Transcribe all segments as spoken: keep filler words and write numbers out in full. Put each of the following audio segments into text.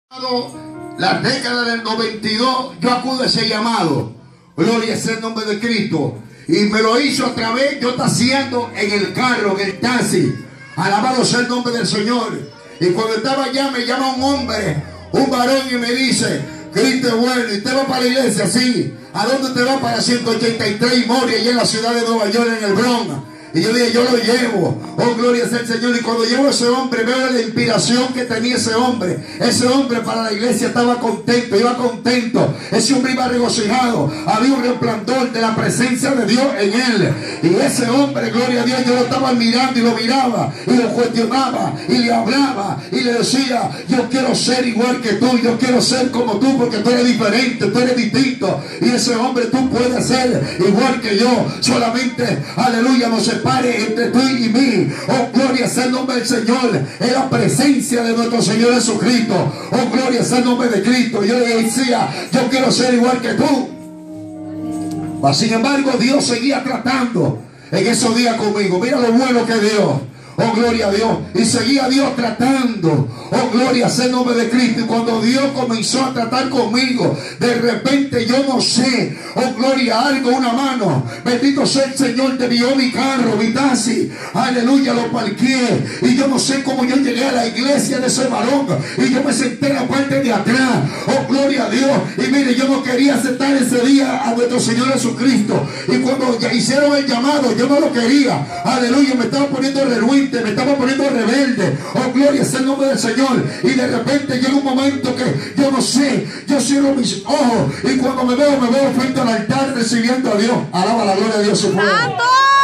La década del noventa y dos, yo acudo a ese llamado. Gloria sea el nombre de Cristo. Y me lo hizo a través, yo taxiando en el carro, en el taxi. Alabado sea el nombre del Señor. Y cuando estaba allá me llama un hombre, un varón, y me dice: Cristo es bueno. ¿Y te va para la iglesia? Sí. ¿A dónde te va? Para ciento ochenta y tres y Moria, allá en la ciudad de Nueva York, en el Bronx. Y yo dije: yo lo llevo. Oh, gloria sea el Señor. Y cuando llevo a ese hombre, veo la inspiración que tenía ese hombre. Ese hombre para la iglesia estaba contento, iba contento. Ese hombre iba regocijado. Había un resplandor de la presencia de Dios en él. Y ese hombre, gloria a Dios, yo lo estaba mirando y lo miraba y lo cuestionaba y le hablaba y le decía: yo quiero ser igual que tú, yo quiero ser como tú, porque tú eres diferente, tú eres distinto. Y ese hombre, tú puedes ser igual que yo. Solamente, aleluya, no se pare entre tú y mí. Oh, gloria sea el nombre del Señor. Es la presencia de nuestro Señor Jesucristo. Oh, gloria sea el nombre de Cristo. Yo le decía: yo quiero ser igual que tú. Mas, sin embargo, Dios seguía tratando en esos días conmigo. Mira lo bueno que Dios. Oh, gloria a Dios. Y seguía Dios tratando. Oh, gloria sea el nombre de Cristo. Y cuando Dios comenzó a tratar conmigo, de repente yo no sé, oh, gloria, algo, una mano, bendito sea el Señor, te dio mi carro, mi taxi, aleluya, lo parqué. Y yo no sé cómo yo llegué a la iglesia de ese varón. Y yo me senté en la parte de atrás. Oh, gloria a Dios. Y mire, yo no quería aceptar ese día a nuestro Señor Jesucristo. Y cuando ya hicieron el llamado, yo no lo quería. Aleluya, me estaba poniendo reluir, me estaba poniendo rebelde. Oh, gloria sea el nombre del Señor. Y de repente llega un momento que yo no sé, yo cierro mis ojos y cuando me veo, me veo frente al altar recibiendo a Dios. Alaba la gloria de Dios, su pueblo. ¡Santo!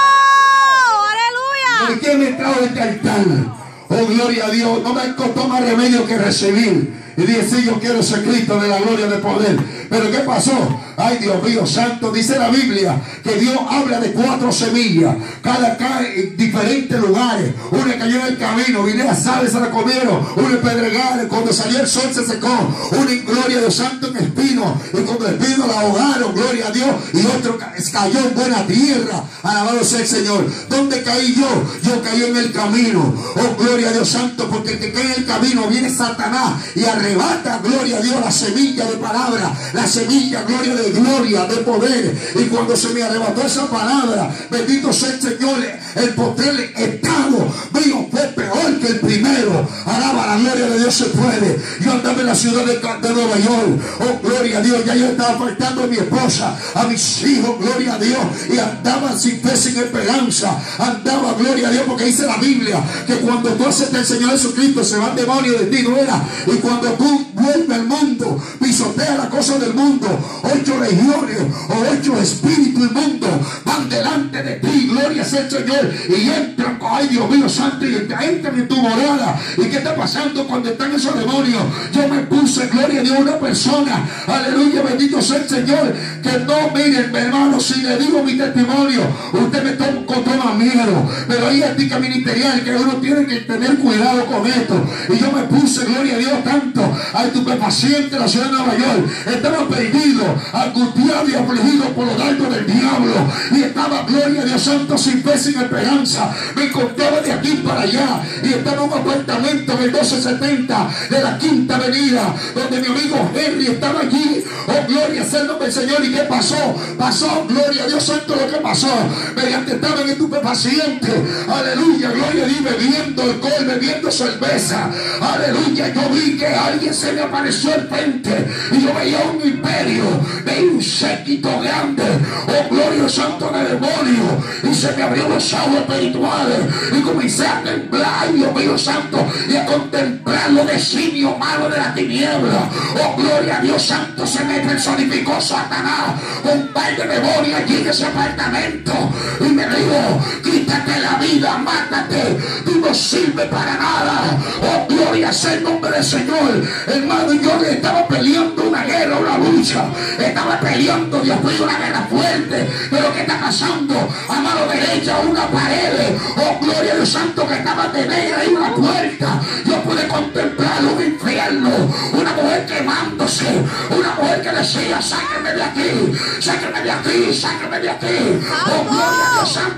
¡Aleluya! ¿Por qué me trajo este altar? Oh, gloria a Dios. No me costó más remedio que recibir. Y dije: sí, yo quiero ese Cristo de la gloria, de poder. Pero ¿qué pasó? Ay, Dios mío santo, dice la Biblia que Dios habla de cuatro semillas. Cada cae en diferentes lugares. Una cayó en el camino, vine a sal, se la comieron. Una en pedregales, cuando salió el sol se secó. Una en gloria a Dios santo en espino. Y cuando el espino la ahogaron, gloria a Dios. Y otro cayó en buena tierra. Alabado sea el Señor. ¿Dónde caí yo? Yo caí en el camino. Oh, gloria a Dios santo, porque el que cae en el camino viene Satanás y arrebata, gloria a Dios, la semilla de palabra, la semilla, gloria de gloria, de poder. Y cuando se me arrebató esa palabra, bendito sea el Señor, el postrer estado mío fue peor que el primero. Alaba la gloria de Dios, se puede. Yo andaba en la ciudad de, de Nueva York. Oh, gloria a Dios. Ya yo estaba faltando a mi esposa, a mis hijos, gloria a Dios. Y andaba sin fe, sin esperanza. Andaba, gloria a Dios, porque dice la Biblia que cuando tú aceptas al Señor Jesucristo, se va el demonio de ti, no era. Y cuando tú vuelves al mundo, pisotea la cosa del mundo, ocho legiones o ocho espíritus inmundos van delante de ti, gloria sea el Señor, y entran, ay Dios mío santo, y entran en tu morada. ¿Y qué está pasando cuando están esos demonios? Yo me puse, gloria a Dios, una persona, aleluya, bendito sea el Señor, que no, miren, mi hermano, si le digo mi testimonio, usted me toma, toma miedo, pero hay ética ministerial que uno tiene que tener cuidado con esto. Y yo me puse, gloria a Dios, tanto al estupefaciente de la ciudad de Nueva York. Estaba perdido, angustiado y afligido por los dardos del diablo. Y estaba, gloria a Dios santo, sin fe, sin esperanza. Me encontraba de aquí para allá. Y estaba en un apartamento en el doce setenta de la Quinta Avenida, donde mi amigo Henry estaba allí. Oh, gloria sea el nombre del Señor. ¿Y qué pasó? Pasó, gloria a Dios santo, lo que pasó. Mediante estaba en estupefaciente. Aleluya, gloria a Dios, bebiendo alcohol, bebiendo cerveza. Aleluya, yo vi que alguien se me apareció al frente y yo veía un imperio, veía un séquito grande, oh gloria santo de demonio, y se me abrió los ojos espirituales y comencé a temblar, Dios mío santo, y a contemplar los designios malos de la tiniebla. Oh gloria a Dios santo, se me personificó Satanás, un par de demonios allí en ese apartamento, y me dijo: quítate la vida, mátate, tú no sirves para nada. Oh gloria sea el nombre del Señor. Hermano, yo estaba peleando una guerra, una lucha, estaba peleando, Dios mío, una guerra fuerte. Pero ¿qué está pasando? A mano derecha una pared, oh gloria a Dios santo, que estaba de negra y una puerta. Yo pude contemplar un infierno, una mujer quemándose, una mujer que decía: sáquenme de aquí, sáquenme de aquí, sáquenme de aquí. Oh gloria a Dios santo.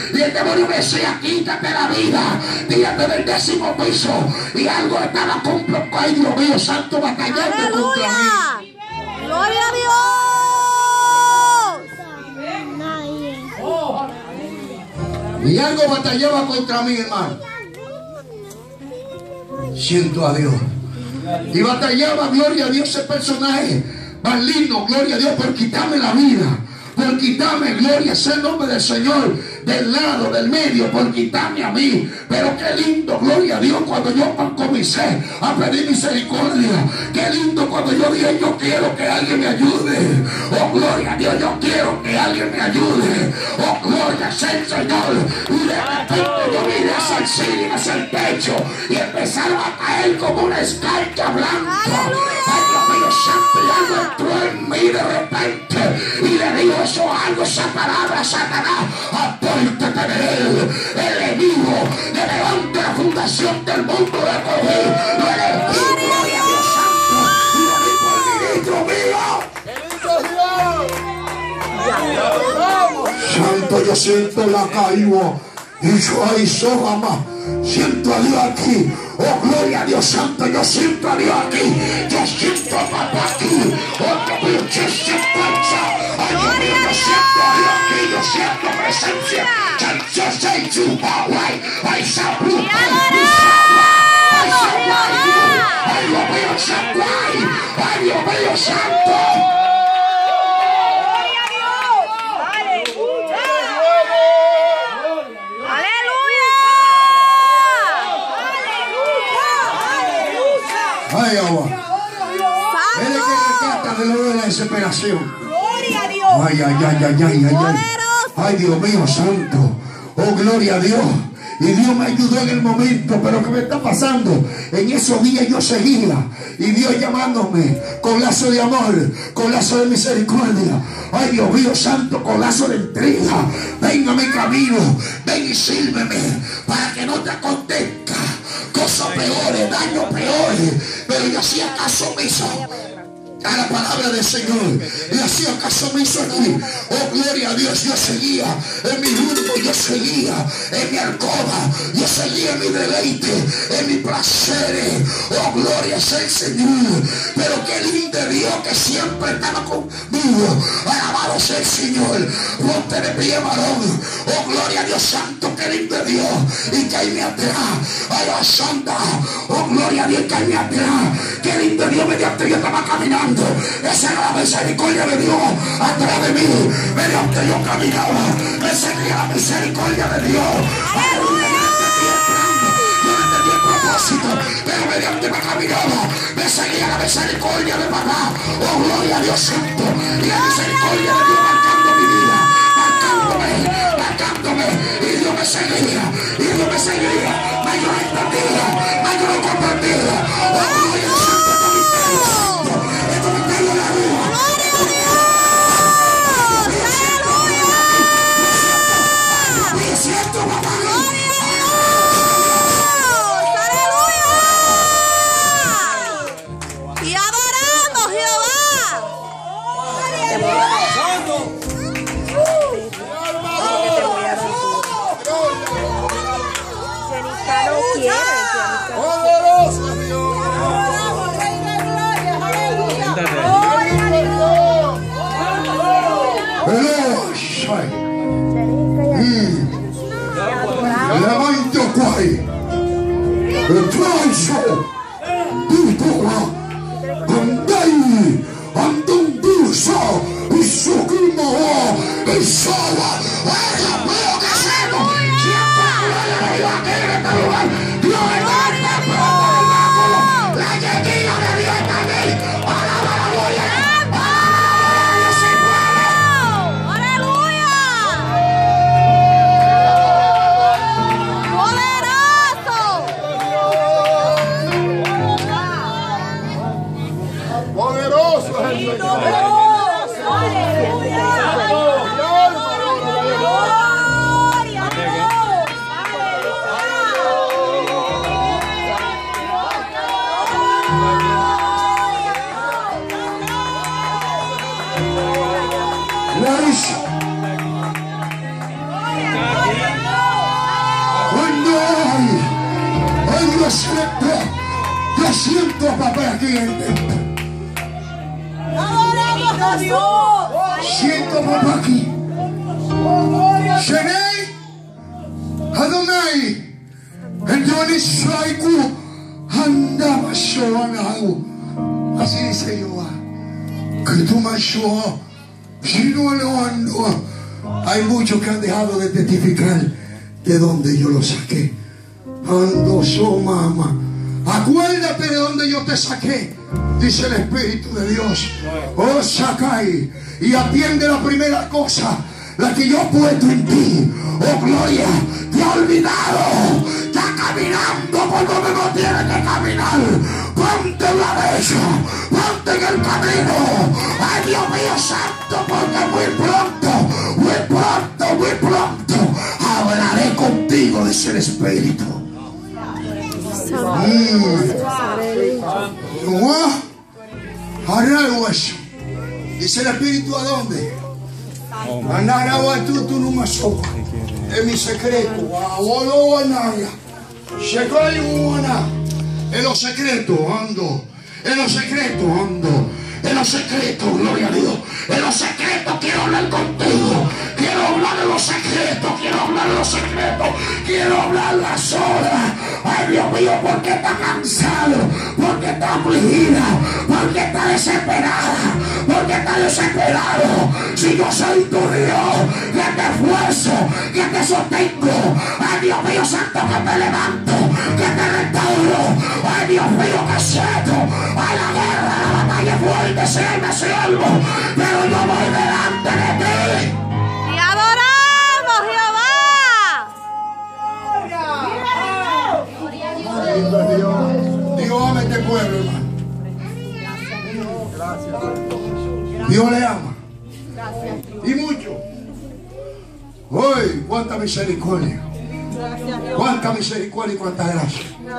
Y el demonio me decía, quítate la vida, tírate del décimo piso. Y algo estaba con, ay Dios mío, santo, batallando contra mí. ¡Gloria a Dios! Y algo batallaba contra mí, hermano. Siento a Dios. Y batallaba, gloria a Dios, ese personaje maligno, gloria a Dios, por quitarme la vida, por quitarme, gloria sea el nombre del Señor, del lado, del medio, por quitarme a mí. Pero qué lindo, gloria a Dios, cuando yo comencé a pedir misericordia. Qué lindo cuando yo dije, yo quiero que alguien me ayude. Oh, gloria a Dios, yo quiero que alguien me ayude. Oh, gloria sea el Señor. Y de repente yo miré hacia el cielo, hacia el techo, y empezaron a caer como una escarcha blanca. Ay, Dios mío santo, y algo entró en mí de repente. Y le digo eso, algo, esa palabra, Satanás, apórtate de él. El enemigo de delante de la fundación del mundo de coger. Lo elegí, gloria a Dios santo. Y lo di por ministro mío. Santo, yo siento la caída. Y yo ahí soy, mamá. Siento a Dios aquí. Oh, gloria a Dios santo. Yo siento a Dios aquí. Yo siento a papá aquí. Oh, Dios mío, yo siento a Dios. Ay, Dios mío, yo siento a Dios aquí. Yo siento presencia. Yo sé tu power. Ay, sabru. Ay, Dios mío, santo. Ay, Dios mío, santo. Ay, agua. Él es que rescata de lo de la desesperación. ¡Gloria a Dios! Ay, ay, ay, ay, ay, ay, ay. Ay, Dios mío santo. Oh, gloria a Dios. Y Dios me ayudó en el momento. Pero ¿qué me está pasando? En esos días yo seguía. Y Dios llamándome con lazo de amor, con lazo de misericordia. Ay, Dios mío santo, con lazo de entrega. Venga a mi camino. Ven y sírveme para que no te acontezca cosas peores, daños peores. Pero yo hacía caso omiso a la palabra del Señor. Y hacía caso omiso aquí. Oh, gloria a Dios. Yo seguía en mi rumbo. Yo seguía en mi alcoba. Yo seguía en mi deleite, en mi placeres. Oh, gloria sea el Señor. Pero qué lindo Dios que siempre estaba conmigo. Alabado sea el Señor. Ponte de pie, varón. Oh, gloria a Dios santo. Qué lindo Dios. Y caíme atrás. Ay, la santa. Oh, gloria a Dios. Caíme atrás. Qué lindo Dios mediante yo estaba caminando. Esa era la misericordia de Dios atrás de mí. Mediante yo caminaba, me seguía la misericordia de Dios. Aleluya. Yo no entendí el propósito, pero mediante me caminaba, me seguía la misericordia de papá. Oh, gloria a Dios santo. Y la misericordia de Dios marcando mi vida, marcándome, marcándome. Y Dios me seguía, y Dios me seguía. Mas yo no entendía, mas yo no comprendía. Oh, gloria a Dios santo. siento, yo siento a papá aquí dentro. Adoramos a Dios. Siento a papá aquí. Shenei, Adonai, Endonisaiku, Andaba Shoanahu. Así dice Jehová. Que tú me ayudas. Hay muchos que han dejado de testificar de donde yo los saqué. Ando so mama. Acuérdate de donde yo te saqué, dice el Espíritu de Dios. Oh, Sakai, y atiende la primera cosa, la que yo he puesto en ti. Oh, gloria, te ha olvidado. Está caminando por donde no tiene que caminar. Ponte en la derecha, ponte en el camino. Ay, Dios mío santo, porque muy pronto, muy pronto, muy pronto hablaré contigo, dice el Espíritu. Dice el Espíritu, ¿a dónde? En mi secreto. En los secretos ando. En los secretos ando. En los secretos, gloria a Dios. En los secretos quiero hablar contigo. Quiero hablar de los secretos. Quiero hablar de los secretos. Quiero hablar las solas. Ay, Dios mío, ¿por qué está cansado? ¿Por qué está afligida? ¿Por qué está desesperada? ¿Por qué está desesperado? Si yo soy tu Dios, que te esfuerzo, que te sostengo. Ay, Dios mío santo, que te levanto, que te restauro. Ay, Dios mío, que siento. Ay, la guerra, la batalla es fuerte, serme siervo, pero yo voy delante de ti. Y adoramos, Jehová. Dios ama este pueblo, hermano. Dios le ama. Y mucho. Hoy, cuánta misericordia. Cuánta misericordia y cuánta gracia.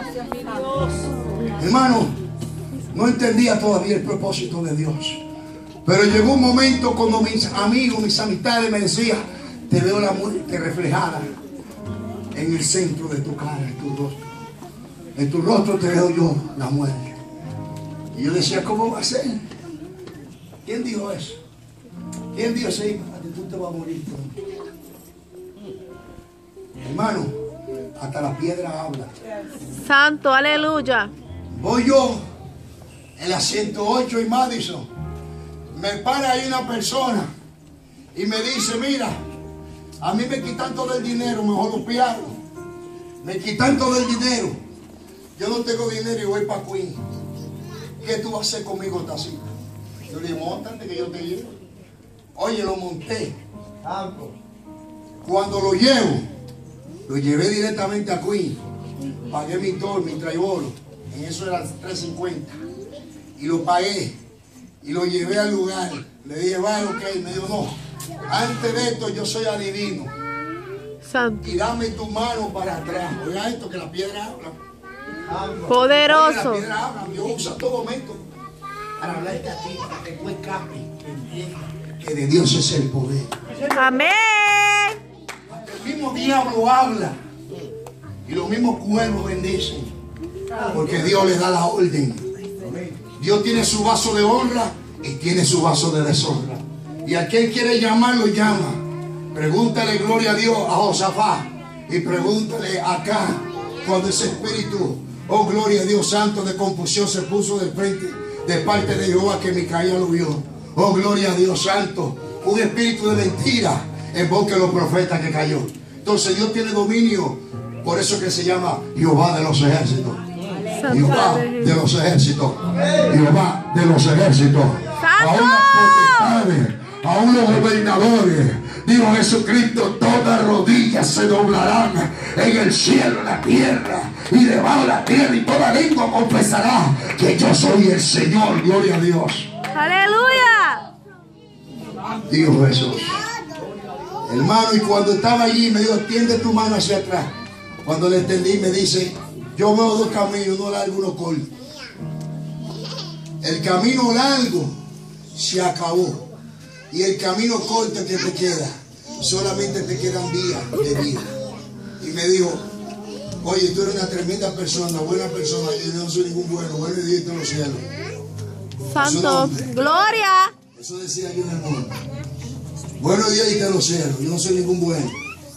Hermano, no entendía todavía el propósito de Dios. Pero llegó un momento cuando mis amigos, mis amistades me decían: te veo la muerte reflejada en el centro de tu cara, en tu rostro. En tu rostro te veo yo la muerte. Y yo decía, ¿cómo va a ser? ¿Quién dijo eso? ¿Quién dijo eso? Tú te vas a morir pronto. Hermano, hasta la piedra habla. Santo, aleluya. Voy yo en la ciento ocho y Madison. Me para ahí una persona y me dice: mira, a mí me quitan todo el dinero, mejor lo pierdo. Me quitan todo el dinero. Yo no tengo dinero y voy para Queen. ¿Qué tú vas a hacer conmigo, tacita? Yo le dije: móntate que yo te llevo. Oye, lo monté. Cuando lo llevo, lo llevé directamente a Queen. Pagué mi tour, mi traibolo. En eso eran tres cincuenta. Y lo pagué. Y lo llevé al lugar. Le dije: vale, ok. Me dijo: no. Antes de esto yo soy adivino. Santo. Y dame tu mano para atrás. Oiga esto, que la piedra habla. Poderoso. Oye, la piedra habla. Dios usa todo momento para hablarte a ti, para que tú escapes. Que entiendas que de Dios es el poder. Amén. Hasta el mismo diablo habla. Y los mismos cuervos bendicen. Porque Dios le da la orden. Dios tiene su vaso de honra y tiene su vaso de deshonra. Y a quien quiere llamar, lo llama. Pregúntale, gloria a Dios, a Josafat. Y pregúntale acá, cuando ese espíritu, oh gloria a Dios santo, de confusión se puso del frente, de parte de Jehová, que Micaía lo vio. Oh gloria a Dios santo. Un espíritu de mentira en boca de los profetas que cayó. Entonces Dios tiene dominio. Por eso que se llama Jehová de los ejércitos. Jehová de los ejércitos. Jehová de los ejércitos. Aún las potestades, aún los gobernadores, dijo Jesucristo, todas rodillas se doblarán en el cielo, en la tierra y debajo de la tierra, y toda lengua confesará que yo soy el Señor. Gloria a Dios. Aleluya. Dijo Jesús. Hermano, y cuando estaba allí me dijo: tiende tu mano hacia atrás. Cuando le entendí, me dice: yo veo dos caminos, uno largo y uno corto. El camino largo se acabó. Y el camino corto que te queda, solamente te quedan días de vida. Y me dijo: Oye, tú eres una tremenda persona, buena persona. Yo no soy ningún bueno, bueno y Dios en los cielos. Santo. Gloria. Eso decía yo en el mundo. Bueno Dios y en los cielos. Yo no soy ningún bueno.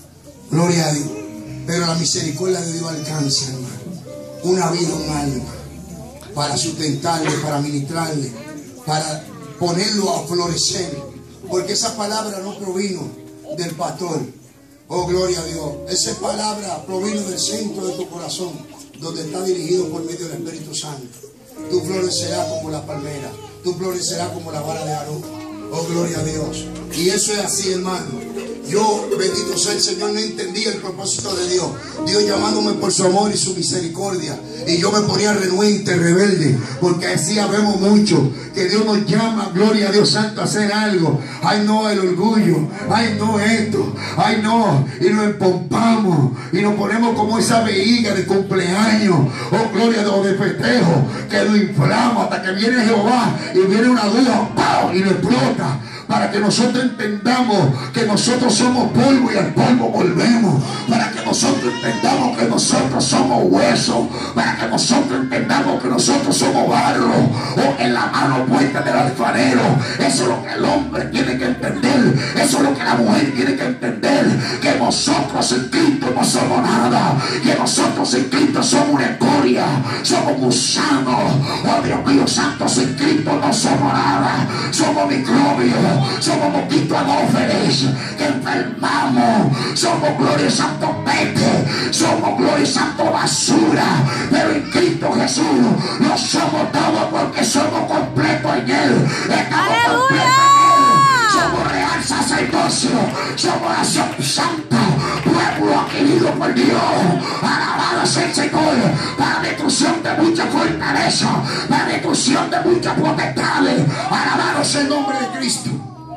Gloria a Dios. Pero la misericordia de Dios alcanza, hermano, una vida, un alma, para sustentarle, para ministrarle, para ponerlo a florecer. Porque esa palabra no provino del pastor. Oh, gloria a Dios. Esa palabra provino del centro de tu corazón, donde está dirigido por medio del Espíritu Santo. Tú florecerás como la palmera. Tú florecerás como la vara de Aarón. Oh, gloria a Dios. Y eso es así, hermano. Yo, bendito sea el Señor, no entendía el propósito de Dios. Dios llamándome por su amor y su misericordia. Y yo me ponía renuente, rebelde. Porque así vemos mucho. Que Dios nos llama, gloria a Dios santo, a hacer algo. Ay no, el orgullo. Ay no, esto. Ay no. Y nos empompamos. Y nos ponemos como esa vejiga de cumpleaños. Oh, gloria a Dios, de festejo. Que lo inflamos hasta que viene Jehová. Y viene una duda, ¡pau! Y lo explota. Para que nosotros entendamos que nosotros somos polvo y al polvo volvemos. Para que nosotros entendamos que nosotros somos huesos. Para que nosotros entendamos que nosotros somos barro. O en la mano puesta del alfarero. Eso es lo que el hombre tiene que entender. Eso es lo que la mujer tiene que entender. Que nosotros en Cristo no somos nada. Que nosotros en Cristo somos una escoria. Somos gusanos. Oh Dios mío santo, en Cristo no somos nada. Somos microbios. Somos poquitos anófeles que enfermamos. Somos gloria y santo pete. Somos gloria y santo basura. Pero en Cristo Jesús no somos todos porque somos completos en Él. Estamos completos en Él. Somos real sacerdocio. Somos nación santa. Pueblo adquirido por Dios. Alabado sea el Señor. Para destrucción de mucha fortaleza. Para destrucción de muchas potestades. Alabado sea el nombre de Cristo.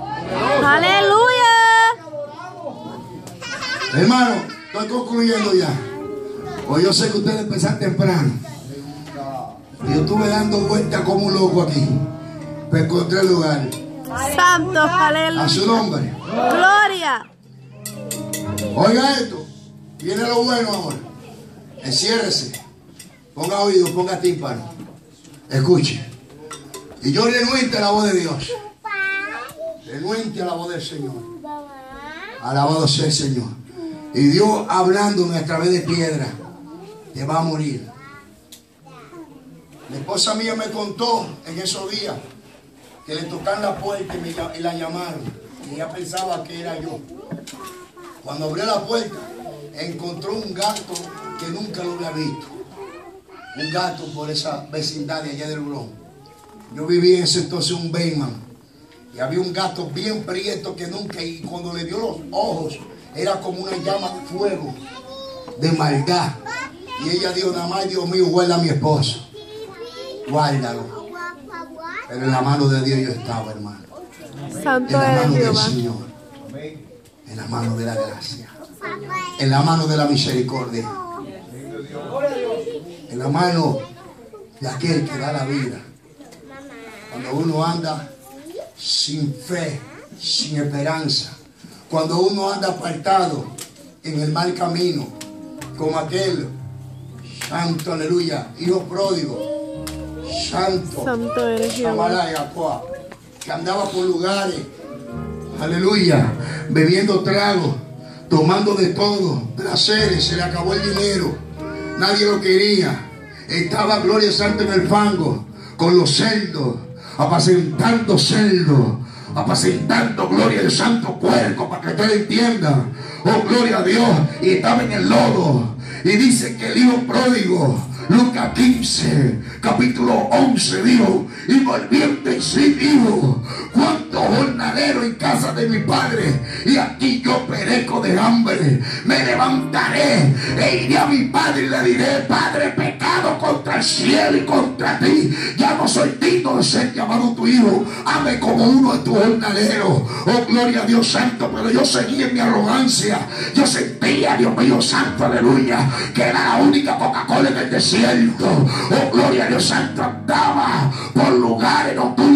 Aleluya. Hermano, estoy concluyendo ya. Hoy yo sé que ustedes empezaron temprano. Yo estuve dando vueltas como un loco aquí. Para encontrar el lugar. Santo, aleluya. A su nombre. Gloria. Oiga esto. Viene lo bueno ahora. Enciérrese. Ponga oído, ponga tímpano. Escuche. Y yo renuente a la voz de Dios. Renuente a la voz del Señor. Alabado sea el Señor. Y Dios hablándome a través de piedra. Te va a morir. La esposa mía me contó en esos días que le tocaron la puerta y, me, y la llamaron. Y ella pensaba que era yo. Cuando abrió la puerta, encontró un gato que nunca lo había visto. Un gato por esa vecindad de allá del Bronx. Yo vivía en ese entonces un Bayman. Y había un gato bien prieto que nunca, y cuando le dio los ojos, era como una llama de fuego, de maldad. Y ella dijo, nada más, Dios mío, guarda a mi esposo. Guárdalo. Pero en la mano de Dios yo estaba, hermano. Santo En la eres mano del Jehová. Señor. En la mano de la gracia. En la mano de la misericordia. En la mano de aquel que da la vida. Cuando uno anda sin fe, sin esperanza, cuando uno anda apartado en el mal camino, como aquel santo, aleluya, hijo pródigo, santo, Santo eres Jehová. que andaba por lugares, aleluya, bebiendo trago, tomando de todo, placeres, se le acabó el dinero, nadie lo quería, estaba gloria santa en el fango, con los cerdos, apacentando cerdos, apacentando gloria del santo puerco, para que ustedes entiendan, oh gloria a Dios, y estaba en el lodo, y dice que el hijo pródigo, Lucas quince, capítulo once, dijo, y volviendo en sí dijo, cuánto jornalero en casa de mi padre, y aquí yo perezco de hambre, me levantaré e iré a mi padre y le diré, Padre, pecado contra el cielo y contra ti, ya no soy digno de ser llamado tu hijo, hazme como uno de tus jornaleros. Oh gloria a Dios santo, pero yo seguía en mi arrogancia, yo sentía, Dios mío santo, aleluya, que era la única Coca-Cola en el desierto. Oh gloria a Dios santo, andaba por lugares nocturnos,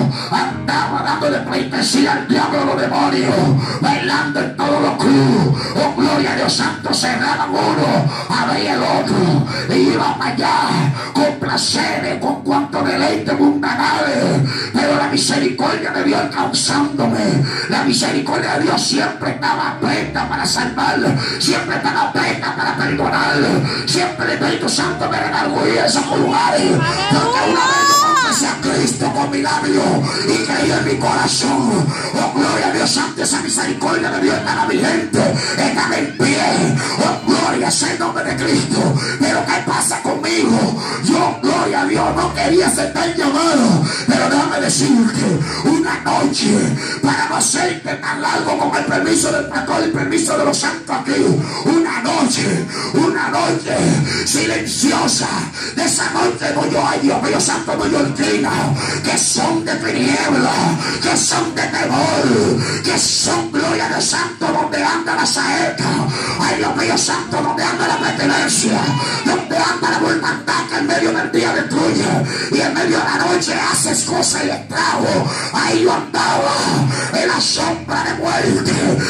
andaba dándole pleitesía al diablo, los demonios, bailando en todos los clubes. Oh, gloria a Dios santo, cerraban uno, abría el otro, y iban allá con placeres, con cuanto deleite mundanales. Pero la misericordia de Dios alcanzándome, la misericordia de Dios siempre estaba abierta para salvar, siempre estaba abierta para perdonar, siempre el Espíritu Santo me redarguía en esos lugares, porque una vez yo confesé a Cristo con mi labio y creí en mi corazón. Oh, gloria a Dios santo, esa misericordia de Dios estaba vigente, estaba en pie. Oh, gloria sea el nombre de Cristo. Pero ¿qué pasa conmigo? Yo, gloria a Dios, no quería ser tan llamado, pero déjame decirte, una noche, para no hacerte tan largo, con el permiso del pastor y el permiso de los santos aquí, una noche, una noche silenciosa, de esa noche no yo, ay Dios mío santo, no yo inclina, que son de tiniebla, que son de temor, que son, gloria de santo, donde anda la saeta, ay Dios mío santo, donde anda la pertenencia, donde anda la voluntad que en medio del día destruye y en medio de la noche haces cosas y estrago. Ahí yo andaba en la sombra de muerte,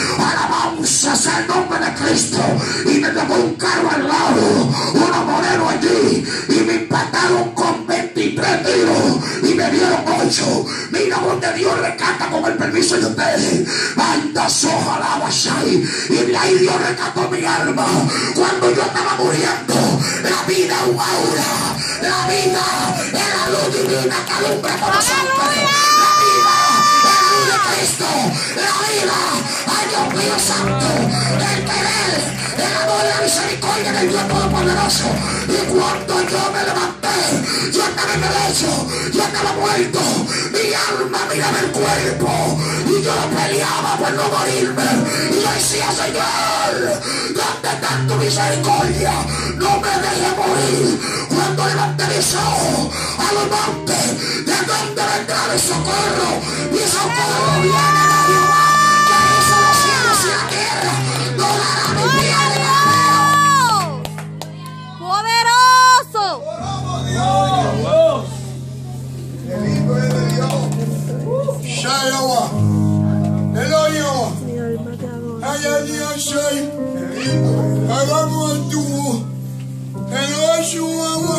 alabanza sea el nombre de Cristo, y me tocó un carro al lado, uno moreno allí, y me impactaron con veintitrés tiros y me dieron ocho. Mira donde Dios rescata con el permiso de ustedes. Anda soja la basai, y de ahí Dios rescató mi alma. Cuando yo estaba muriendo, la vida es un aura, la vida es la luz divina que alumbra por los ángeles, la vida es la luz de Cristo, la vida, ay Dios mío santo, el querer, el amor y la misericordia del Dios Todopoderoso. Y cuando yo me levanté, yo estaba en el lecho, yo estaba muerto, mi alma miraba el cuerpo, y yo peleaba por no morirme, y yo decía, Señor, ¿dónde está tu misericordia? No me dejes morir. Cuando levanté mis ojos a los montes, ¿de dónde vendrá mi socorro? Mi socorro viene de Jehová, que hizo los cielos y la tierra. No dará mi pie de cabello. ¡Poderoso! Dios. El Hijo es de Dios. Shayawa. Eloyo. Ayani Ashai. Hagamos el tubo. El Oshuawa.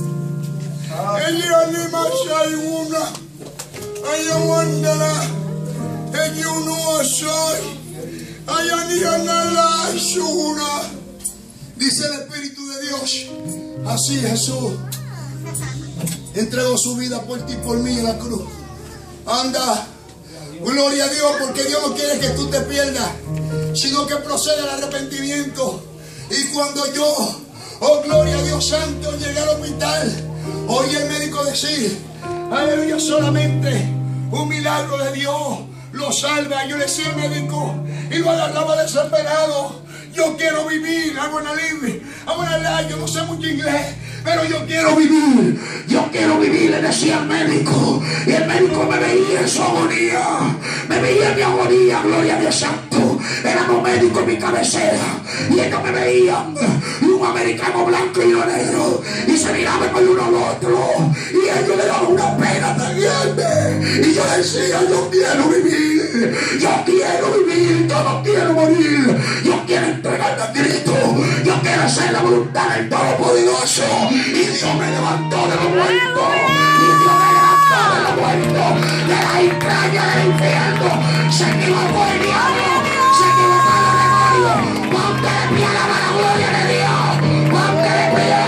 Eliani Mashai una. Ayawandala. Eyuno Ashai. Ayani Anala Shuna. Dice el Espíritu de Dios. Así Jesús entregó su vida por ti y por mí en la cruz. Anda, gloria a Dios, porque Dios no quiere que tú te pierdas, sino que proceda el arrepentimiento. Y cuando yo, oh gloria a Dios santo, llegué al hospital, oí el médico decir, aleluya, solamente un milagro de Dios lo salva. Yo le decía al médico y lo agarraba desesperado. Yo quiero vivir, I wanna live, I wanna live. Yo no sé mucho inglés, pero yo quiero vivir. Yo quiero vivir, le decía al médico. Y el médico me veía en su agonía, me veía en mi agonía, gloria a Dios santo. Éramos médicos en mi cabecera, y ellos me veían, y un americano blanco y uno negro, y se miraban el uno al otro, y ellos le daban una pena tan grande. Y yo decía, yo quiero vivir, yo quiero vivir, yo no quiero morir, yo quiero entregarme a Cristo, yo quiero hacer la voluntad del Todopoderoso. Y Dios me levantó de los muertos, y Dios me levantó de los muertos, de la entraña del infierno. Se equivocó el diablo, se equivocó el demonio. Ponte de pie, alaba la gloria de Dios, ponte de pie.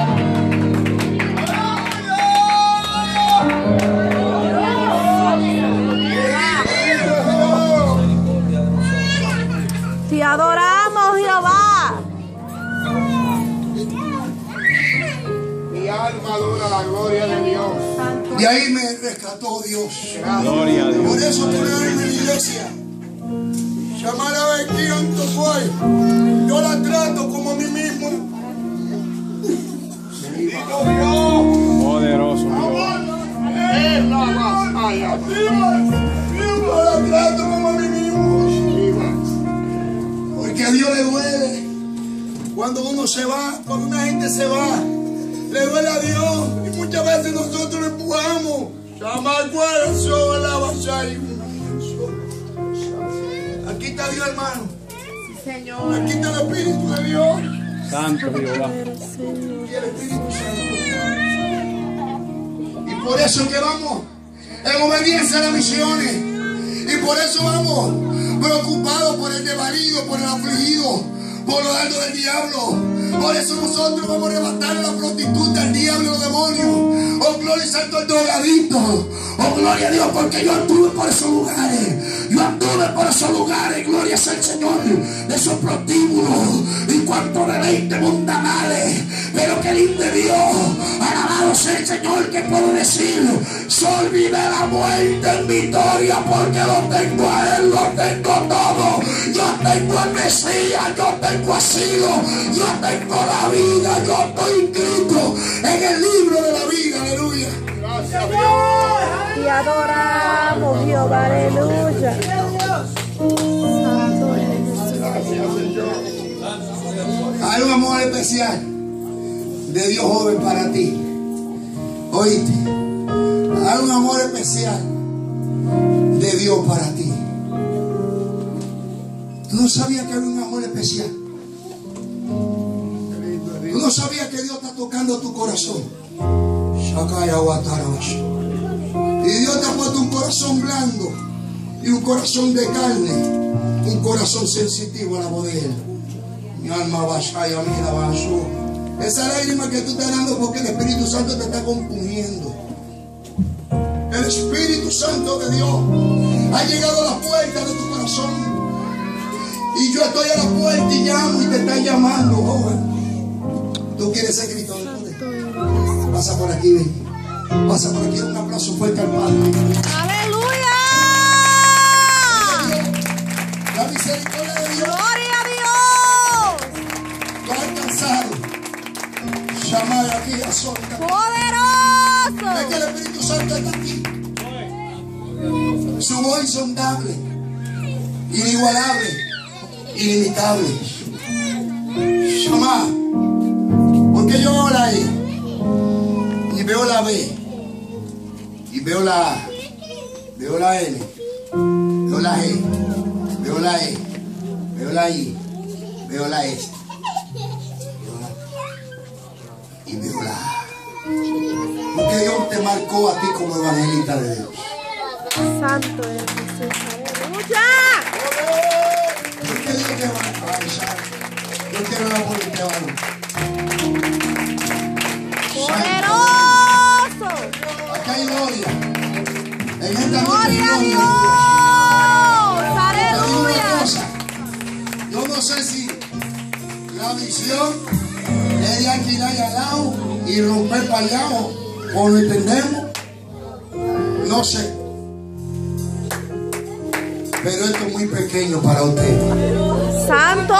Te adoramos, Jehová. Mi alma adora la gloria de Dios. De ahí me rescató Dios. Gloria a Dios. Por eso tú le en la iglesia. Llamar a Bequianto fue. Yo la trato como a mí mismo. Bendito Dios. Poderoso. Es la batalla. Yo la trato como a mí mismo. Porque a Dios le duele cuando uno se va, cuando una gente se va, le duele a Dios. Y muchas veces nosotros lo empujamos. Aquí está Dios, hermano. Señor. Aquí está el Espíritu de Dios. Santo Jehová. Y el Espíritu Santo. Y por eso que vamos en obediencia a las misiones. Y por eso vamos preocupados por el desvalido, por el afligido, por los dardos del diablo. Por eso nosotros vamos a arrebatar a la prostituta, al diablo y los demonios. Oh, gloria al santo, al drogadicto. Oh, gloria a Dios, porque yo anduve por esos lugares. Yo anduve por esos lugares. Gloria sea el Señor. De esos prostíbulos y cuantos deleites mundanales. Pero que lindo Dios. Alabado sea el Señor, que puedo decir. Se olvidé la muerte en victoria, porque lo tengo a Él, lo tengo todo. Yo tengo al Mesías, yo tengo asilo, yo tengo la vida, yo estoy inscrito en el libro de la vida. Aleluya. Gracias, Dios. Te adoramos, Jehová, aleluya. Santo eres Jesús. Hay un amor especial de Dios joven para ti. Oíste. Hay un amor especial de Dios para ti. ¿Tú no sabías que había un amor especial? ¿Tú no sabías que Dios está tocando tu corazón? Y Dios te ha puesto un corazón blando y un corazón de carne, un corazón sensitivo a la voz de Él. Mi alma vaya, mira, vaso. Esa lágrima que tú estás dando porque el Espíritu Santo te está compungiendo. El Espíritu Santo de Dios ha llegado a la puerta de tu corazón. Y yo estoy a la puerta y llamo y te están llamando, joven. ¿Tú quieres ser Cristo del poder? Pasa por aquí, ven. Pasa por aquí, un aplauso fuerte al Padre. ¡Aleluya! La misericordia de Dios ¡Gloria a Dios! lo ha alcanzado. Llamar aquí a Sol. Es ¡Poderoso! que el Espíritu Santo está aquí. Su voz insondable, inigualable, inimitable. Shama, porque yo veo la E y veo la B y veo la A, veo la L, veo la G, veo la E, veo la I, veo la S, veo la T y veo la A. Porque Dios te marcó a ti como evangelista de Dios. Santo eres Jesús, aleluya. Yo quiero que va a avanzar. Yo quiero la política, varón. ¡Poderoso! Aquí hay gloria. En esta noche hay ¡Gloria a gloria. Dios! Te digo una ¡Aleluya! cosa. Yo no sé si la visión es de alquilar allá al lado y romper para allá o, o lo entendemos. No sé. Pero esto es muy pequeño para usted. ¡Santo!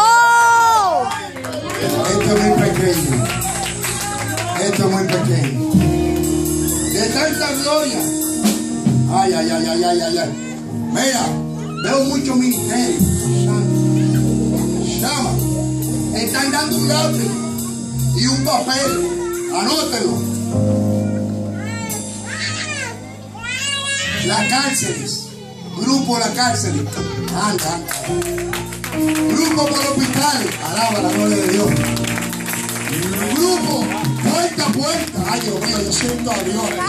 Esto es muy pequeño. Esto es muy pequeño. De tanta gloria. Ay, ay, ay, ay, ay, ay, ay. Mira, veo mucho ministerio. Llama. Están dando un lápiz y un papel. Anótelo. Las cárceles. Grupo La Cárcel. Anda, anda. Grupo por hospitales. Alaba la gloria de Dios. Grupo puerta a puerta. Ay, Dios mío, yo siento a Dios aquí.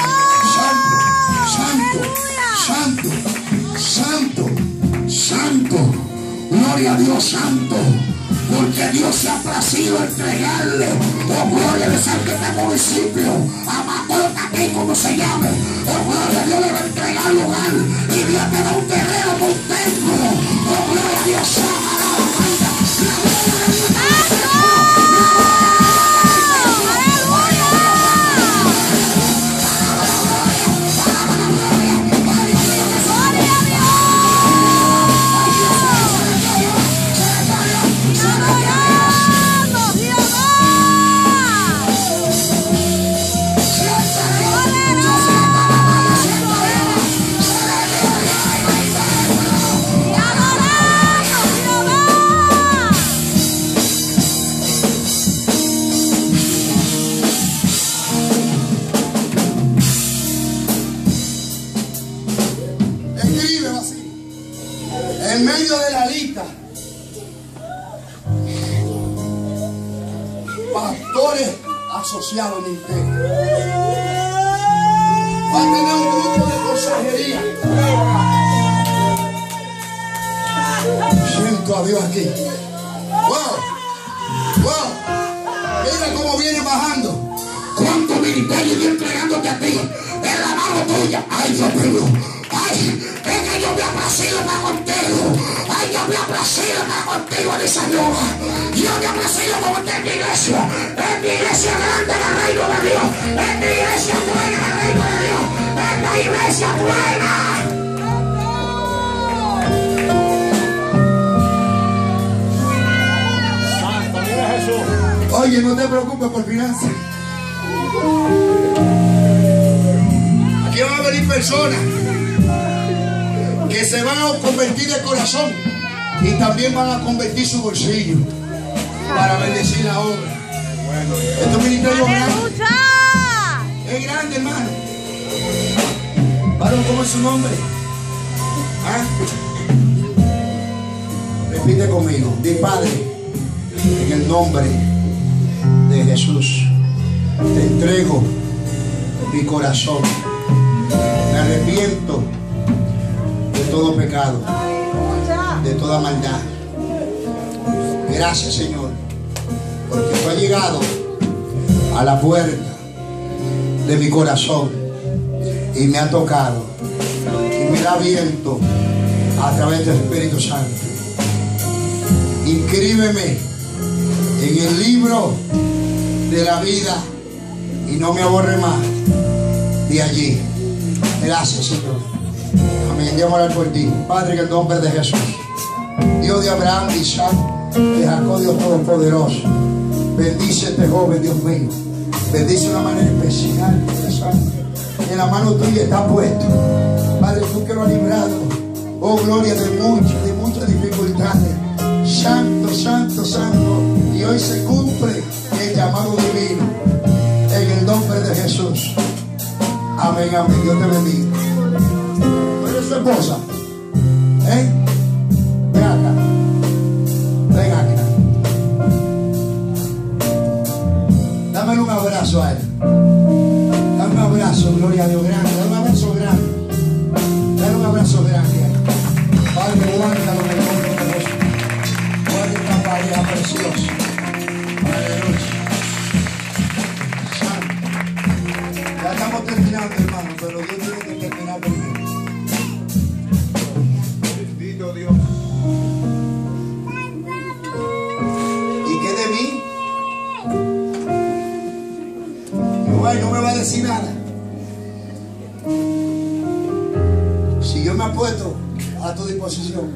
Santo, santo, santo, santo, santo. Gloria a Dios, santo. Porque Dios se ha placido entregarle, oh gloria de Santo, este municipio, a Macota, aquí como se llame, oh gloria, Dios le va a entregar lugar, y Dios te da un terreno por un templo, oh gloria a Dios, En medio de la lista, pastores asociados al ministerio. Va a tener un grupo de consejería. Siento a Dios aquí. Wow, wow. Mira cómo viene bajando. ¿Cuánto ministerio estoy entregándote a ti? En la mano tuya. Ay, Dios mío. Ay, es que yo me aplacido para contigo. Ay, yo me aplacido para contigo, mi Señor. Yo me aplacido como usted en mi iglesia. En mi iglesia grande del reino de Dios. En mi iglesia buena del reino de Dios. En la iglesia buena. Santo, mira Jesús. Oye, no te preocupes por finanzas. Aquí van a venir personas que se van a convertir de corazón y también van a convertir su bolsillo para bendecir la obra. Este es un ministerio grande. ¡Aleluya! Es grande, hermano. Varón, ¿cómo es su nombre? ¿Ah? Repite conmigo. Di, Padre, en el nombre de Jesús, te entrego mi corazón. Me arrepiento de todo pecado, de toda maldad. Gracias, Señor, porque tú has llegado a la puerta de mi corazón y me ha tocado y me ha abierto a través del Espíritu Santo. Inscríbeme en el libro de la vida y no me aborre más de allí. Gracias, Señor. Amén. Yo voy a orar por ti, Padre, en el nombre de Jesús. Dios de Abraham, de Isaac, de Jacob, Dios Todopoderoso. Bendice a este joven, Dios mío. Bendice de una manera especial, Dios Santo. En la mano tuya está puesto. Padre, tú que lo has librado. Oh, gloria, de muchas, de muchas dificultades. Santo, santo, santo. Y hoy se cumple el llamado divino. En el nombre de Jesús. Amén, amén. Dios te bendiga. ¿No eres su esposa? ¿Eh? Ven acá. Ven acá. Dame un abrazo a él. Dame un abrazo, gloria a Dios, grande. Dame un abrazo grande. Dale un abrazo grande a él. Padre, guárdalo en el nombre de Jesús. Guarda esta pareja preciosa. Aleluya. Ya estamos terminando, hermano, pero Dios tiene que terminar primero. Bendito Dios. ¿Y qué de mí? Jehová no me va a decir nada. Si yo me apuesto a tu disposición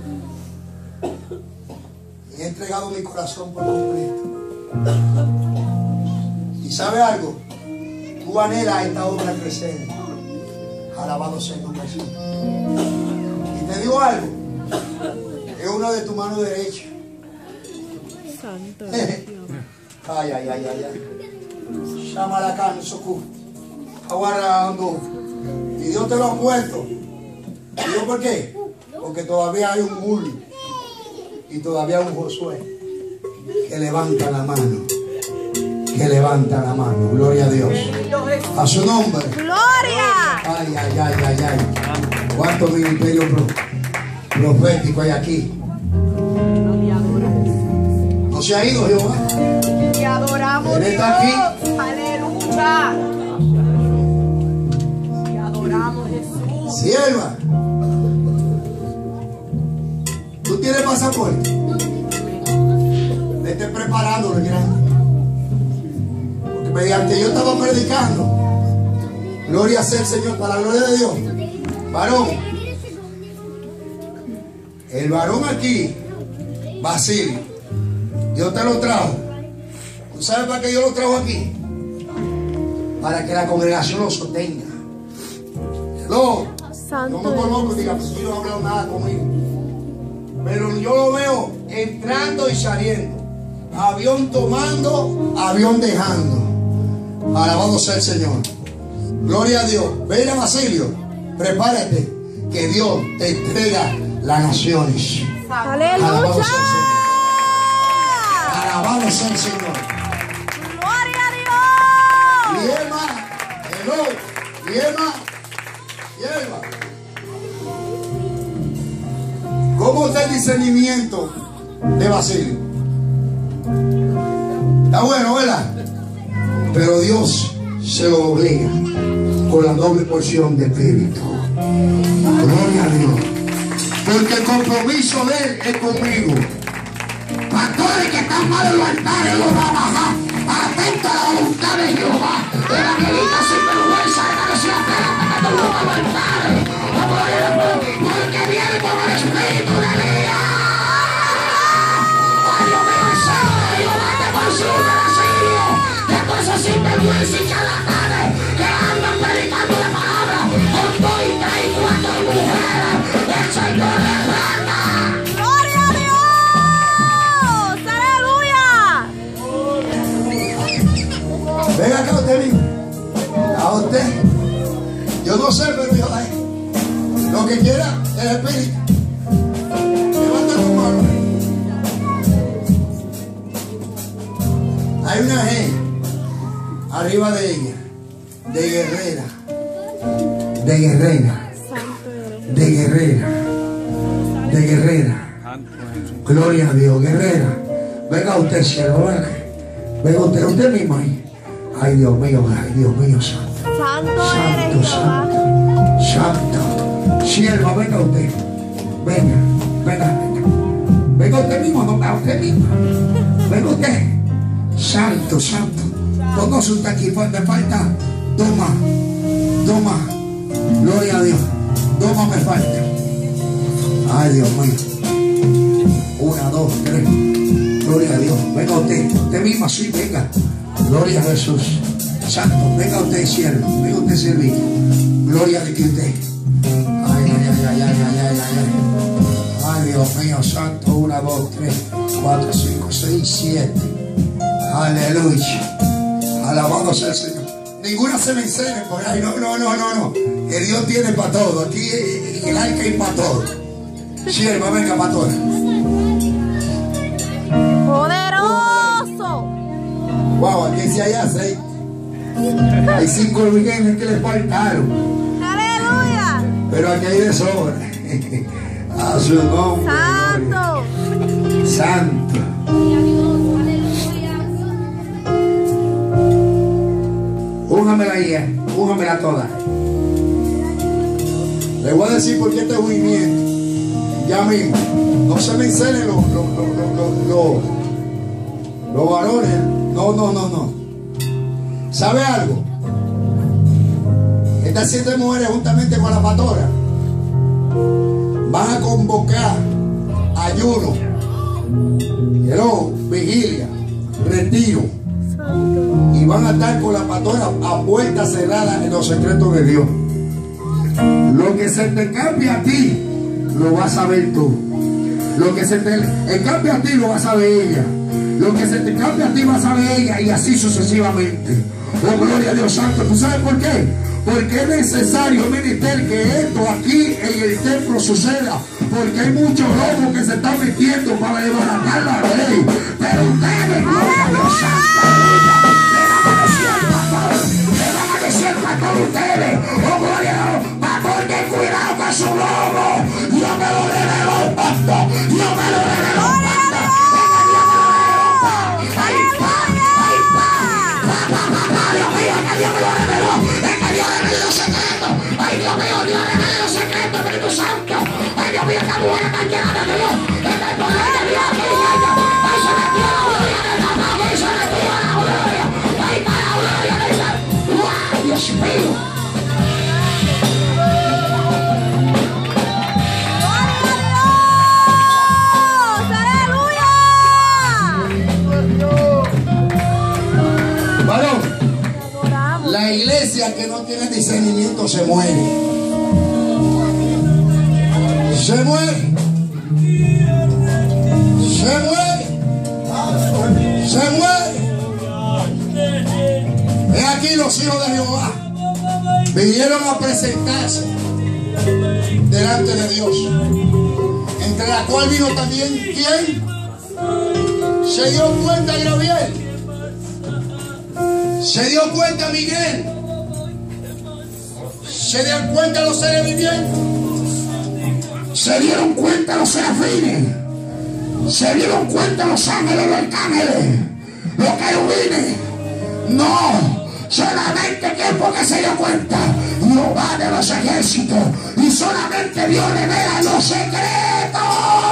y he entregado mi corazón por completo. ¿Y sabe algo? Tú anhelas esta obra crecer. Alabado sea el nombre de Jesús. Y te digo algo. Es una de tu mano derecha. Santo Ay, ay, ay, ay, ay. Llama la carne, socorro. Aguardando. Y Dios te lo ha puesto. ¿Y Dios por qué? Porque todavía hay un Mul y todavía hay un Josué que levanta la mano. Que levanta la mano. Gloria a Dios. A su nombre. ¡Gloria! Ay, ay, ay, ay, ay. ¿Cuánto ministerio pro, profético hay aquí? No se ha ido Jehová. Te adoramos, Él Dios. está aquí. Aleluya. Te adoramos, Jesús. Sierva. ¿Tú tienes pasaporte? Me estés preparando, grande. Porque mediante yo estaba predicando. Gloria sea el Señor, para la gloria de Dios. Varón. El varón aquí, Basilio, Dios te lo trajo. ¿Tú sabes para qué yo lo trajo aquí? Para que la congregación lo sostenga. No, Santo no me conozco, diga, pues yo no he hablado nada conmigo. Pero yo lo veo entrando y saliendo. Avión tomando, avión dejando. Alabado sea el Señor. Gloria a Dios. Ven a Basilio, prepárate, que Dios te entrega las naciones. Alabado Aleluya. sea el Señor. Alabado sea el Señor. Gloria a Y Dios. Emma, hello, y Emma, y Emma. ¿Cómo está el discernimiento de Basilio? Está bueno, ¿verdad? Pero Dios se lo obliga con la doble porción de espíritu. Gloria a Dios. Porque el compromiso de Él es conmigo. Pastores que están mal en los altares los va a bajar. Atento a la voluntad de Jehová. Evangelista sin vergüenza de que sea pena que no los altares. Porque viene con el espíritu de Elías. Ay, Dios mío, el celo de Jehová te consume, Basilio. Que cosas sin vergüenza y charlatanes que andan predicando la palabra con dos y tres y cuatro mujeres. El Señor les manda. Gloria a Dios. Aleluya. Venga acá usted mismo. A usted. Yo no sé, pero yo ay, lo que quiera el espíritu. Levanta tu mano. Hay una gente arriba de ella, de guerrera, de guerrera, de guerrera, de guerrera. Gloria a Dios, guerrera. Venga usted, siervo, venga. Venga usted, usted mismo ahí. Ay, Dios mío, ay, Dios mío, santo. Santo Santo, eres Jehová. santo, santo. Sierva, venga usted. Venga, venga, venga. Venga usted mismo, no, a usted mismo. Venga usted. Santo, santo. Todos usted aquí, me falta dos más. Dos más. Gloria a Dios. Dos más me faltan. Ay, Dios mío. Una, dos, tres. Gloria a Dios. Venga usted. Usted mismo, sí, venga. Gloria a Jesús. Santo, venga usted, siervo. Venga usted, servir. Gloria a usted. Ay, ay, ay, ay, ay, ay, ay, ay. Ay, Dios mío, santo. Una, dos, tres, cuatro, cinco, seis, siete. Aleluya. Alabado sea el Señor. Ninguna se me encene por ahí. No, no, no, no, no. Que Dios tiene para todo. Aquí en el arca hay para todo. Sierva, venga, pastora. Poderoso. Wow, aquí sí hay aceite. Hay cinco vírgenes que le faltaron. Aleluya. Pero aquí hay de sobra. A su nombre. Santo. Gloria. Santo. Únjamela ahí, eh. Únjamela toda. Le voy a decir por qué este movimiento. Ya mismo. No se me encelen los, los, los, los, los, los varones. No, no, no, no. ¿Sabe algo? Estas siete mujeres juntamente con la pastora van a convocar ayuno, hello, vigilia, retiro, y van a estar con la pastora a puerta cerrada en los secretos de Dios. Lo que se te cambie a ti lo vas a ver tú. Lo que se te cambie a ti lo vas a ver ella. Lo que se te cambie a ti vas a ver ella, y así sucesivamente. Oh, gloria a Dios santo. ¿Tú sabes por qué? Porque es necesario, minister, que esto aquí en el templo suceda. Porque hay muchos lobos que se están metiendo para desbaratar la ley. Pero ustedes, gloria a Dios santo, le van a decir al pastor, le van a decir al pastor ustedes. Oh, gloria a Dios, pastor, ten cuidado con su lobo. Yo me lo revelo, pastor. Yo me lo revelo, pastor. Ay, pa, ay, pa. Dios mío, que Dios me lo reveló. Es que Dios me dio secreto. Ay, Dios mío, Dios me dio secreto, Espíritu Santo. Ay, Dios mío, esta mujer está llena de Dios. En el poder de Dios que ella. Ay, se metió la gloria del papá. Ay, se metió la gloria. Ay, para la gloria de Dios. ¡Wow, Dios mío! La iglesia que no tiene discernimiento se muere. Se muere. Se muere. Se muere. He aquí los hijos de Jehová vinieron a presentarse delante de Dios. entre la cual vino también, ¿quién? Se dio cuenta Gabriel, se dio cuenta Miguel, se dieron cuenta los seres vivientes, se dieron cuenta los serafines, se dieron cuenta los ángeles, los arcángeles, los querubines. No, solamente que porque se dio cuenta Jehová de los ejércitos, y solamente Dios revela los secretos,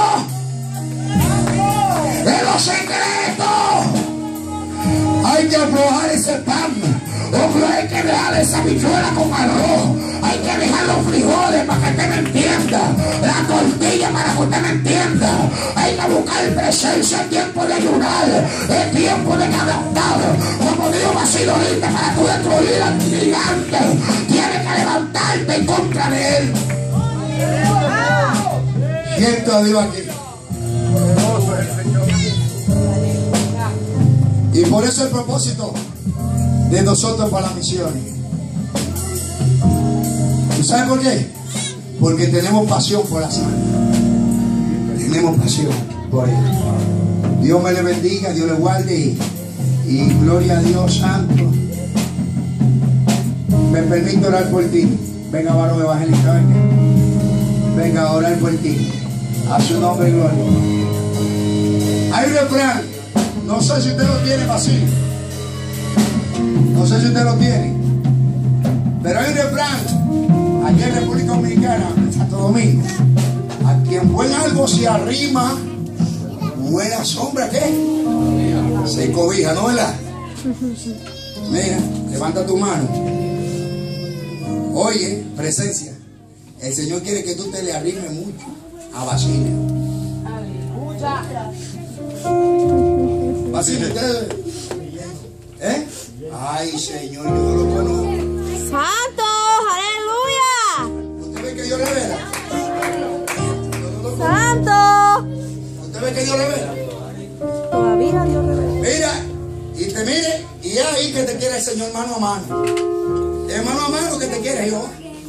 de los secretos. Hay que aflojar ese pan, o hay que dejar esa habichuela con arroz, hay que dejar los frijoles para que usted me entienda, la tortilla para que usted me entienda. Hay que buscar presencia, tiempo de ayunar, el tiempo de adaptar. Como Dios ha sido libre para tú destruir al gigante, tienes que levantarte en contra de él. Siento a Dios aquí. Y por eso el propósito de nosotros para las misiones. ¿Tú sabes por qué? Porque tenemos pasión por la sangre. Tenemos pasión por ella. Dios me le bendiga, Dios le guarde y, y gloria a Dios santo. Me permito orar por ti. Venga, varón evangelista, venga. Venga a orar por ti. A su nombre y gloria. Hay un refrán. No sé si usted lo tiene así. No sé si usted lo tiene. Pero hay un refrán aquí en República Dominicana, en Santo Domingo. A quien buen algo se arrima, buena sombra, ¿qué? Se cobija, ¿no, verdad? Mira, levanta tu mano. Oye, presencia. El Señor quiere que tú te le arrimes mucho a Basile. Basile, ustedes. ¿Eh? Ay, Señor, yo no lo conozco. Santo, aleluya. ¿Usted ve que Dios revela? Santo. ¿Usted ve que Dios revela? Todavía Dios revela. Mira, y te mire, y es ahí que te quiere el Señor mano a mano. Es mano a mano que te quiere Jehová.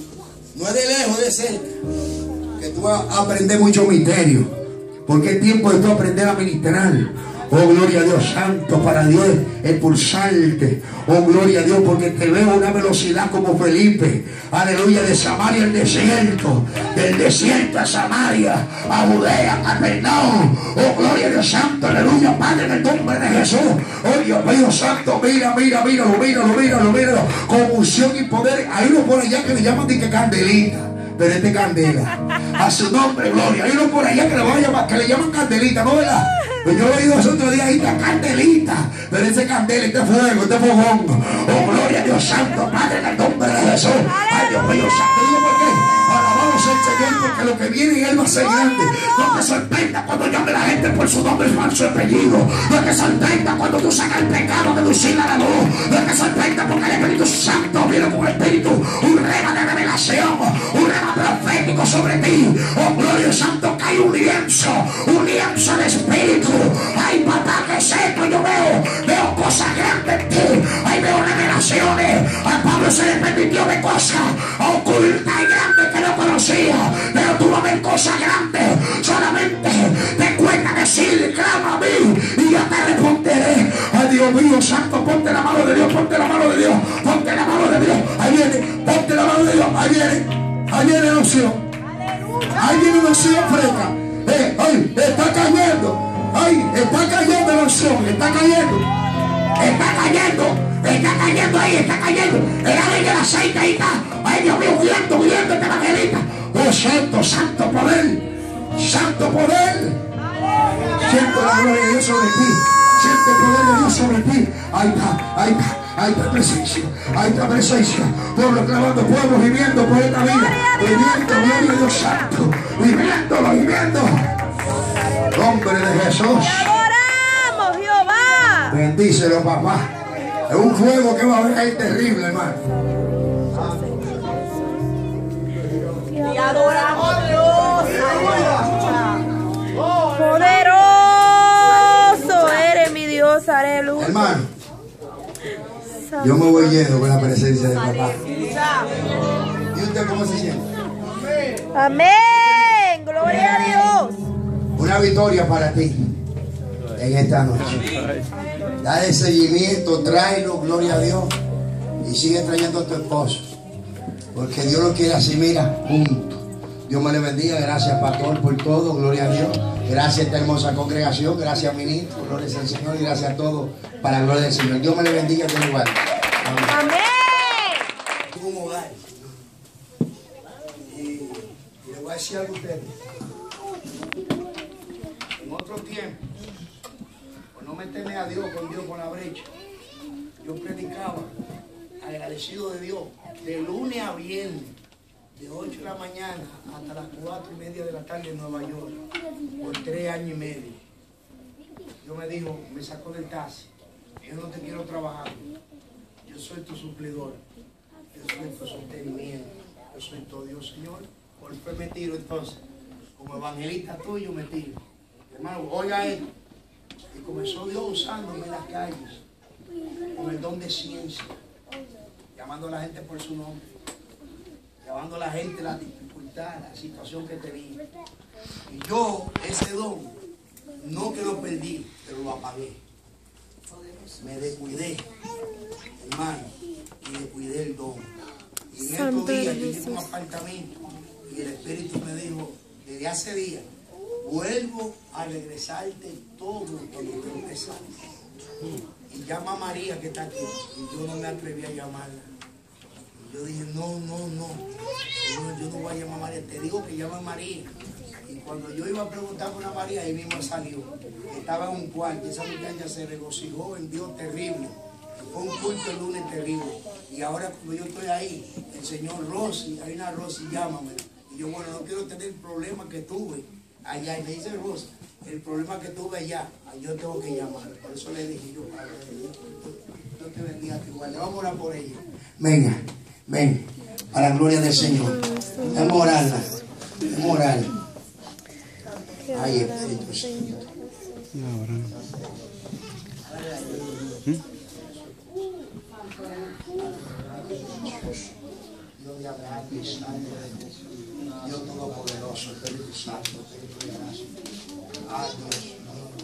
No es de lejos, es de cerca. Que tú vas a aprender mucho misterio. Porque es tiempo de tú aprender a ministrar. Oh, gloria a Dios santo, para Dios expulsarte. Oh, gloria a Dios, porque te veo a una velocidad como Felipe. Aleluya, de Samaria al desierto. Del desierto a Samaria, a Judea, a Capernaum. Oh, gloria a Dios santo, aleluya, Padre, en el nombre de Jesús. Oh, Dios mío santo, mira, mira, míralo, míralo, míralo, míralo. Con unción y poder. Hay uno por allá que le llaman de que candelita. Pero este candela. A su nombre, gloria. Hay uno por allá que le van a llamar, que le llaman candelita, ¿no, verdad? Pues yo he oído los otros días ahí, la candelita. Pero ese candela, este fuego, este fogón. Oh, gloria a Dios santo, Padre, en el nombre de Jesús. Ay, Dios mío santo. ¿Digo por qué? Alabamos al Señor, porque lo que viene en él va a ser grande. No te sorprenda cuando llame la gente por su nombre y por su apellido. No te sorprenda cuando tú sacas el pecado de Lucila a la luz. No te sorprenda porque el Espíritu Santo viene con el Espíritu. Un rema de revelación, un rema profético sobre ti. Oh, gloria al santo, cae un lienzo, un lienzo de espíritu. Ay, papá, que es esto, yo veo, veo cosas grandes en ti. Ay, veo revelaciones. A Pablo se le permitió ver cosas ocultas y grandes que no conocía. Pero tú vas a ver cosas grandes. Solamente recuerda decir, clama a mí y yo te responderé. Ay, Dios mío santo, ponte la mano de Dios, ponte la mano de Dios, ponte la mano de Dios. Ahí viene, ponte la mano de Dios, ahí viene, ahí viene la unción. Ahí viene una unción fresca. Eh, ay, está cayendo. Ay, está cayendo la unción, está cayendo. Está cayendo, está cayendo ahí, está cayendo. El aire del aceite ahí está. Ay, Dios mío, huyendo, huyendo este evangelista. Oh, santo, santo poder. Santo poder. Siento la gloria de Dios sobre ti. Siento el poder de Dios sobre ti. Ahí está, ahí está. Ahí está presencia, ahí está presencia. Pueblo clamando, pueblo viviendo por esta vida. Viviendo, gloria a Dios santo. Viviéndolo, viviendo. Nombre de Jesús. Adoramos, Jehová. Bendícelo, papá. Es un fuego que va a haber ahí terrible, hermano. Y adoramos, Dios. Poderoso eres mi Dios, aleluya. Hermano, yo me voy lleno con la presencia de papá. ¿Y usted cómo se siente? Amén. Gloria. Gloria a Dios. Una victoria para ti en esta noche. Dale seguimiento, tráelo, gloria a Dios. Y sigue trayendo a tu esposo. Porque Dios lo quiere así, mira, juntos. Dios me le bendiga. Gracias, pastor, por todo. Gloria a Dios. Gracias a esta hermosa congregación. Gracias, ministro. Gloria al Señor. Y gracias a todos para la gloria del Señor. Dios me le bendiga. Dios le guarde. Amén. Amén. Un hogar. Y, y le voy a decir algo a ustedes. En otro tiempo, por no meterme a Dios con Dios con la brecha, yo predicaba agradecido de Dios de lunes a viernes, de ocho de la mañana hasta las cuatro y media de la tarde en Nueva York, por tres años y medio. Dios me dijo, me sacó del taxi, yo no te quiero trabajar, yo soy tu suplidor, yo soy tu sostenimiento, yo soy todo Dios, Señor. Por fe me tiro entonces, como evangelista tuyo me tiro. Hermano, oiga esto. Y comenzó Dios usándome en las calles, con el don de ciencia, llamando a la gente por su nombre, llamando a la gente la dificultad, la situación que tenía. Y yo, ese don, no que lo perdí, pero lo apagué. Me descuidé, hermano, y descuidé el don. Y en estos días yo llegué a un apartamento y el Espíritu me dijo, desde hace días, vuelvo a regresarte todo lo que tú empezaste. Y llama a María que está aquí. Y yo no me atreví a llamarla. Y yo dije, no, no, no. Señor, yo no voy a llamar a María. Te digo que llama a María. Y cuando yo iba a preguntar por una María, ahí mismo salió. Estaba en un cuarto. Esa muchacha se regocijó en Dios terrible. Fue un culto el lunes terrible. Y ahora cuando yo estoy ahí, el Señor Rosy, hay una Rosy, llámame. Y yo, bueno, no quiero tener el problema que tuve allá. Y me dice Rosa, el problema que tuve allá, yo tengo que llamar. Por eso le dije yo, Padre, Dios te bendiga, te guarde. Vamos a orar por ella. Venga, ven, para la gloria del Señor. Vamos a orarla. Vamos a orarla. Ay, Espíritu Santo. Dios de Abraham, Dios Todopoderoso, Espíritu Santo, te doy gracias. Ay, Dios.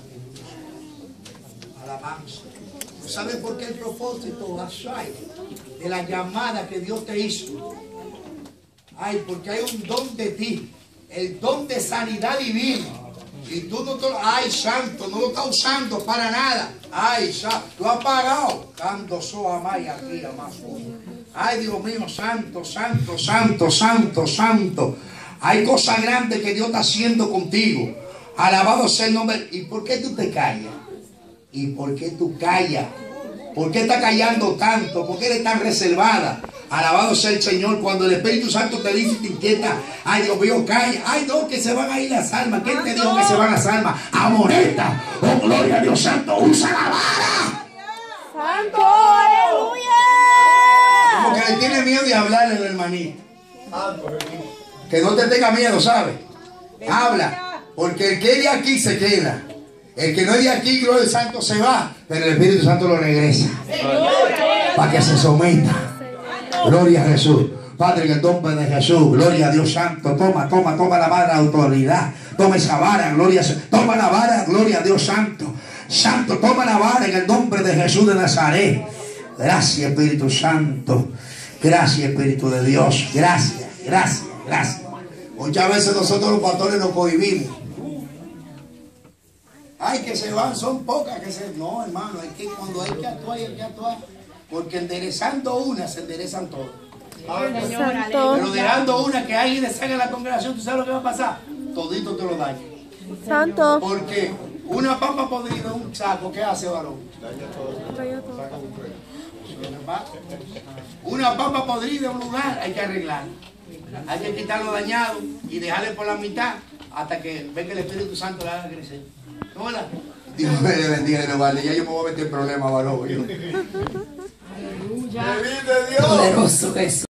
Alabanza. ¿Sabes por qué el propósito de la llamada que Dios te hizo? Ay, porque hay un don de ti, el don de sanidad divina. Y tú no te lo, ay, santo, no lo estás usando para nada. Ay, santo, lo has pagado. Cando soa mai aquí a más. Ay, Dios mío, santo, santo, santo, santo, santo. Hay cosas grandes que Dios está haciendo contigo. Alabado sea el nombre. ¿Y por qué tú te callas? ¿Y por qué tú callas? ¿Por qué estás callando tanto? ¿Por qué eres tan reservada? Alabado sea el Señor. Cuando el Espíritu Santo te dice y te inquieta, ay, Dios mío, calla. Ay, no, que se van a ir las almas. ¿Quién te dijo que se van las almas? Amonesta. Oh, gloria a Dios Santo. Usa la vara. Santo, aleluya. Como que le tiene miedo de hablarle al hermanito. Que no te tenga miedo, ¿sabes? Habla. Porque el que es de aquí se queda. El que no es de aquí, gloria al Santo, se va. Pero el Espíritu Santo lo regresa. Para que se someta. Gloria a Jesús. Padre, en el nombre de Jesús, gloria a Dios Santo. Toma, toma, toma la vara de autoridad. Toma esa vara, gloria a Dios. Toma la vara, gloria a Dios Santo. Santo, toma la vara en el nombre de Jesús de Nazaret. Gracias, Espíritu Santo. Gracias, Espíritu de Dios. Gracias, gracias, gracias. Muchas veces nosotros los pastores nos cohibimos. Ay, que se van, son pocas que se... No, hermano, hay que, cuando hay que actuar, hay que actuar. Porque enderezando una, se enderezan todas. Pero dejando una que alguien le salga a la congregación, ¿tú sabes lo que va a pasar? Todito te lo daña. Santo. Porque una papa podrida, un saco, ¿qué hace, varón? Una papa podrida en un lugar, hay que arreglarla. Hay que quitar lo dañado y dejarle por la mitad hasta que venga el Espíritu Santo la haga crecer. Hola. Dios me le bendiga y no vale. Ya yo me voy a meter en problemas, varón. Aleluya. Poderoso Jesús.